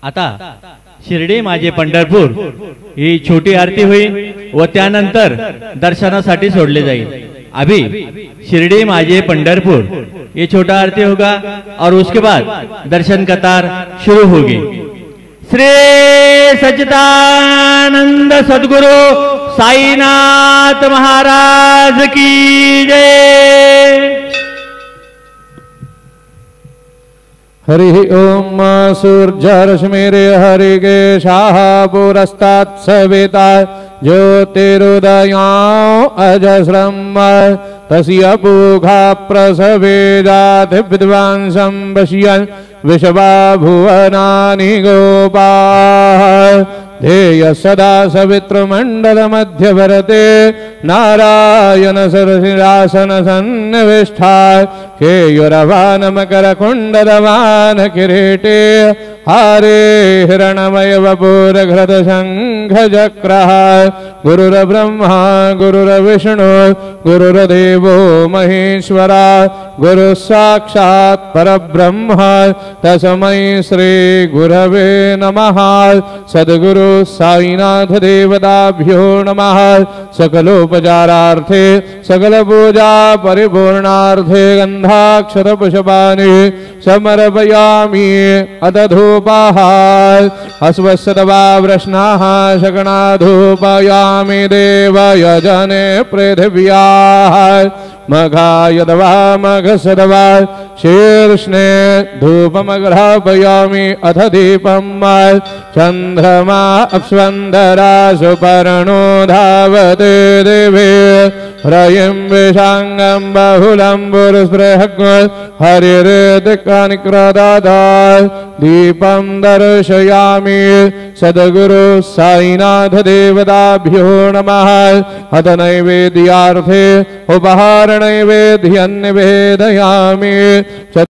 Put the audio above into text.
आता शिर्डी माझे पंढरपूर ही छोटी आरती होईल व त्यानंतर दर्शनासाठी सोडले जाईल। अभी शिरडी माझे पंढरपुर ये छोटा आरती होगा और उसके बाद दर्शन कतार शुरू होगी। श्री सच्चिदानंद सद्गुरु साईनाथ महाराज की जय। हरि ओम सूर्यरश्मिरे हरिगे शाह पुरस्तात् सविता ज्योतिरुदया अजस्रम तस्य पूघा प्रसवे जाति विद्वांसं पश्यन् विश्वा भुवनानि गोपाः। ध्येय सदा सवितृमण्डल मध्य भरते नारायण सरसिंहासन सन्निविष्टा केयूरवान मकर कुण्डलवान किरीटे हारे हिरणमय वपुर घृत शंख चक्रः। गुरुर्ब्रह्मा गुरुर्विष्णु गुरुर्देवो महेश्वरा गुरु साक्षात् परब्रह्म तस्मै श्री गुरवे नमः। सद्गुरु साईनाथ देवताभ्यो नमः। सकलोपचारार्थे सकल पूजा परिपूर्णार्थे गंधाक्षत पुष्पाणि समर्पयामि। अत धूपाः अस्वस्यतवा वृष्णाः शकणा धूपयामि देवयजने पृथिव्याः। मघायदवा मघसदवा शीर्ष्णे धूपमग्रापयामि। अथ दीपं चन्द्रमा अक्ष्वन्धरा सुपर्णो धावते दिवे ह्रयं विषाङ्गं बहुलं पुरुस्पृहग् हरिर्दिक्निक्रदात् दीपं दर्शयामि। सद्गुरु साईनाथ देवताभ्यो नमः। अथ नैवेद्यार्थे उपहार नैवेद्यं निवेदयामि।